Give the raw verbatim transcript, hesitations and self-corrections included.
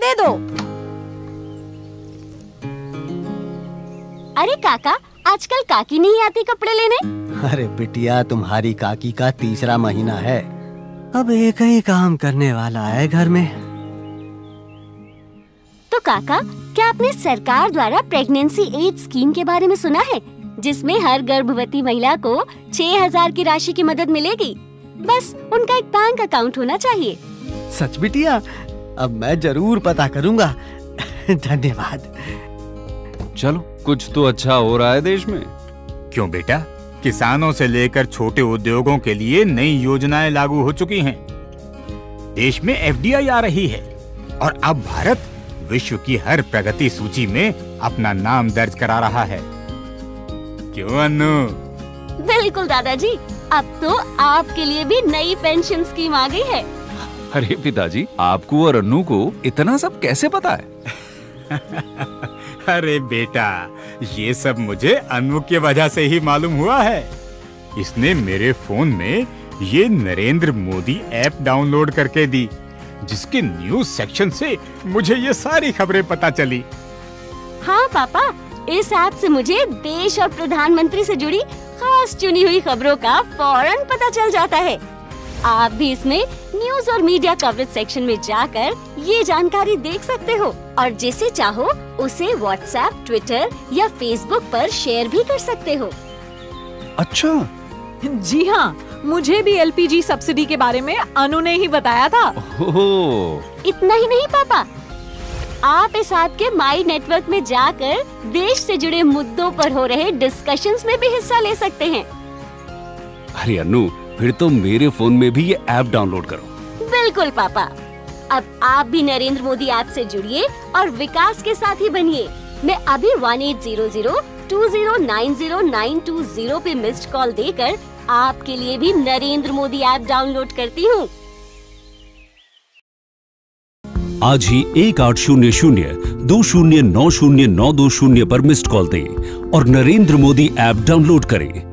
दे दो। अरे काका, आजकल काकी नहीं आती कपड़े लेने? अरे बिटिया, तुम्हारी काकी का तीसरा महीना है, अब एक ही काम करने वाला है घर में। तो काका, क्या आपने सरकार द्वारा प्रेगनेंसी एड स्कीम के बारे में सुना है, जिसमें हर गर्भवती महिला को छह हजार की राशि की मदद मिलेगी? बस उनका एक बैंक अकाउंट होना चाहिए। सच बिटिया? अब मैं जरूर पता करूंगा। धन्यवाद। चलो, कुछ तो अच्छा हो रहा है देश में। क्यों बेटा, किसानों से लेकर छोटे उद्योगों के लिए नई योजनाएं लागू हो चुकी हैं। देश में एफ डी आई आ रही है और अब भारत विश्व की हर प्रगति सूची में अपना नाम दर्ज करा रहा है। क्यों अनु? बिल्कुल दादाजी, अब तो आपके लिए भी नई पेंशन स्कीम आ गई है। अरे पिताजी, आपको और अन्नू को इतना सब कैसे पता है? अरे बेटा, ये सब मुझे अनु की वजह से ही मालूम हुआ है। इसने मेरे फोन में ये नरेंद्र मोदी ऐप डाउनलोड करके दी, जिसके न्यूज सेक्शन से मुझे ये सारी खबरें पता चली। हाँ पापा, इस ऐप से मुझे देश और प्रधानमंत्री से जुड़ी खास चुनी हुई खबरों का फौरन पता चल जाता है। आप भी इसमें न्यूज और मीडिया कवरेज सेक्शन में जाकर ये जानकारी देख सकते हो और जिसे चाहो उसे व्हाट्सएप, ट्विटर या फेसबुक पर शेयर भी कर सकते हो। अच्छा, जी हाँ, मुझे भी एल पी जी सब्सिडी के बारे में अनु ने ही बताया था। ओह। इतना ही नहीं पापा, आप इस ऐप के माई नेटवर्क में जाकर देश से जुड़े मुद्दों पर हो रहे डिस्कशंस में भी हिस्सा ले सकते हैं। अरे अन्नू, फिर तो मेरे फोन में भी ये ऐप डाउनलोड करो। बिल्कुल पापा, अब आप भी नरेंद्र मोदी ऐप से जुड़िए और विकास के साथ ही बनिए। मैं अभी one eight zero zero two zero nine zero nine two zero पे मिस्ड कॉल देकर आपके लिए भी नरेंद्र मोदी ऐप डाउनलोड करती हूँ। आज ही एक आठ शून्य शून्य दो शून्य नौ शून्य नौ दो शून्य पर मिस्ड कॉल दें और नरेंद्र मोदी ऐप डाउनलोड करें।